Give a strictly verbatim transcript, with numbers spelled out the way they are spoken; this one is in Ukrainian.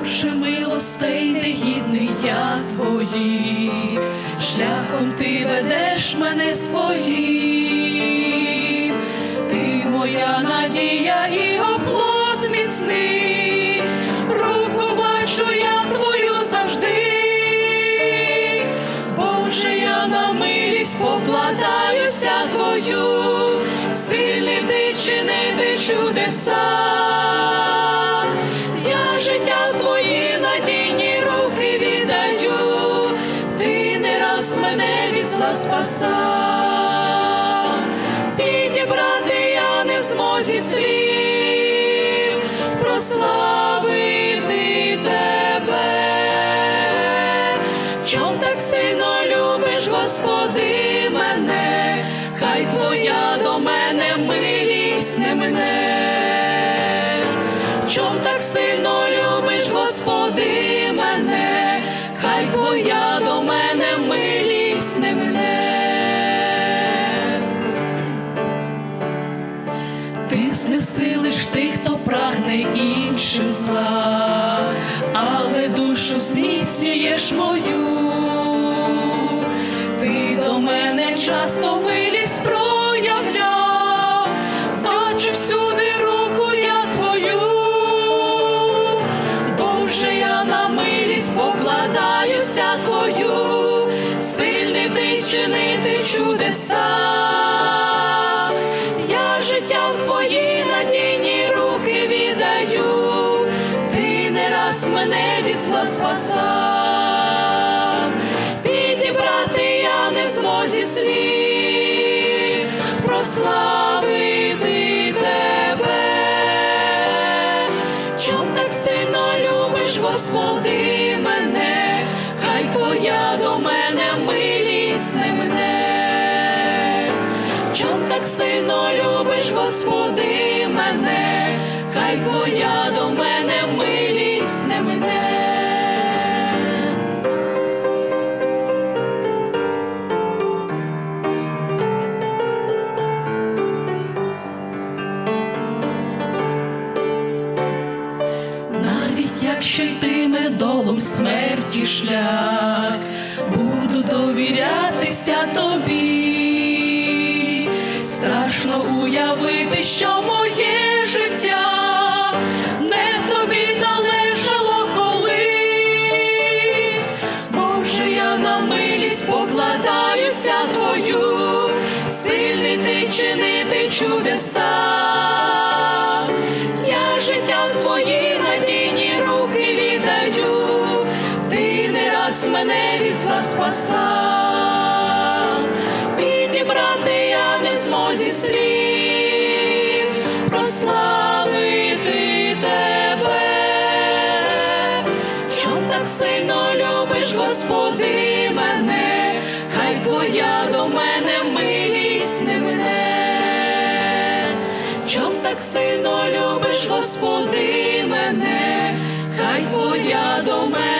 Боже милостей, негідний я Твоїх, шляхом Ти ведеш мене своїм. Ти моя надія і оплот міцний, руку бачу я Твою завжди. Боже, я на милість покладаюся Твою, сильний Ти чинити чудеса. Я життя в Твої надійні руки віддаю, Ти не раз мене від зла спасав. Підібрати я не в змозі слів, прославити Тебе. Чом так сильно любиш, Господи, мене, хай Твоя до мене милість не мине. Чом так сильно любиш, Господи, мене, хай Твоя до мене милість не мине. Ти знесилиш тих, хто прагне іншим зла, але душу зміцнюєш мою. Ти до мене часто милість проявляв, зочи всюди руку я Твою. Боже, я на милість покладаюся Твою, сильний Ти чинити чудеса. Я життя в Твої надійні руки віддаю, Ти не раз мене від зла спасав. Підібрати я не в змозі слів, прославити Тебе. Чом так сильно любиш, Господи, мене, хай Твоя до мене милість не мине. Чом так сильно любиш, Господи, мене, хай Твоя до мене милість не мине. Навіть якщо йтиме долом смерті шлях, буду довірятися Тобі. Страшно уявити, що моє життя не Тобі належало колись. Боже, я на милість покладаюся Твою, сильний Ти чинити чудеса. Я життя в Твої надійні руки віддаю, Ти не раз мене від зла спасав. Підібрати я не в змозі слів, прославити Тебе. Чом так сильно любиш, Господи, мене, хай Твоя до мене милість не мине. Чом так сильно любиш, Господи, мене, хай Твоя до мене